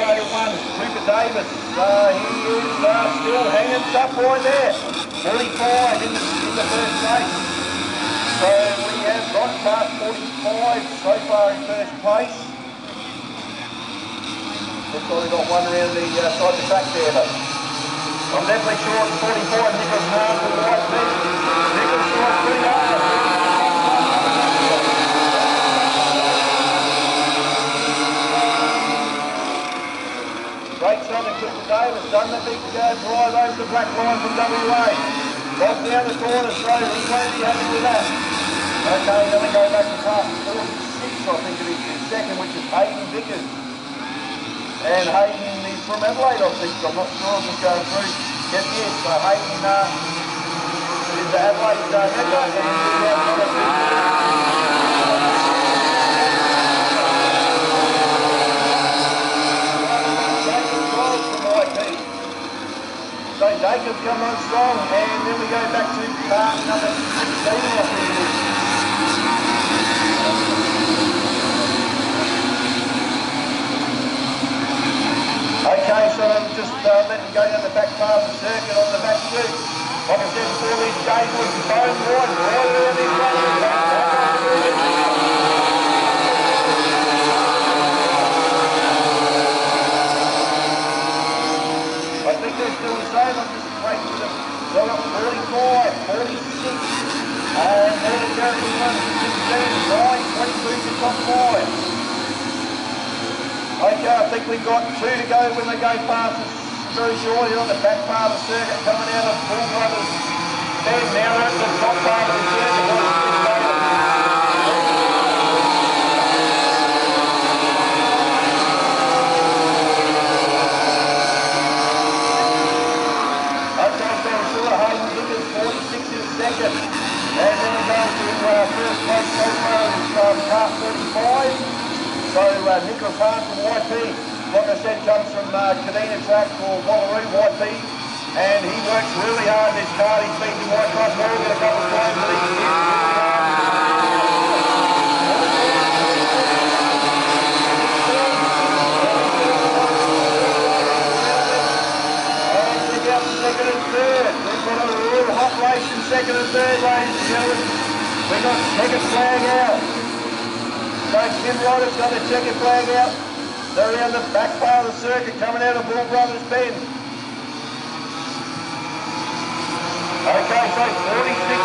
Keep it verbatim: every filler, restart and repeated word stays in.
Australia one, Cooper Davis. Uh, he is uh, still hanging tough right there. forty-five in the, in the first race. So we have got past forty-five so far in first place. Looks like we've got one around the uh, side of the track there, but I'm definitely sure it's forty-five. Nicholas Hart for the white team. Nicholas Hart pretty hard. Great Southern Cooper Davis done the big uh, drive over the black line from W A. Got down the corner straight, he won't be happy with that. Okay, then we go back to past forty-six, I think it is, in second, which is Hayden Vickers. And Hayden is from Adelaide, I think, I'm not sure, I'm just going through. Yes, yes, so Hayden uh, is the Adelaide uh, member, and he's uh, So Jacob's come on strong, and then we go back to car number sixteen, I think it is. Okay, so I'm just uh, letting go down the back part of the circuit on the back strip. Like I said before, these games was bone wide, right around these runs. I think they're still the same, I'm just waiting for them. So I've got forty-five, forty-six, and then the Jeremy one, sixteen, nine, twenty-two to top five. Okay, I think we've got two to go when they go past us very shortly on the back part of the circuit, coming out of Bull Brothers. Then now at the top part of the circuit. forty-six in second, and then we go to uh, first place so far is um, car forty-five. So uh, Nicholas Hart from Y P, like I said, comes from uh, Kadina track for Wallaroo Y P, and he works really hard in this car. He's been to White Cross Oregon a couple of times, but he's second and third. We've got a real hot race in second and third, ladies and gentlemen. We've got checkered flag out. So Kim Ryder's got a checkered flag out. They're around the back part of the circuit coming out of Bull Brothers Bend. Okay, so forty-six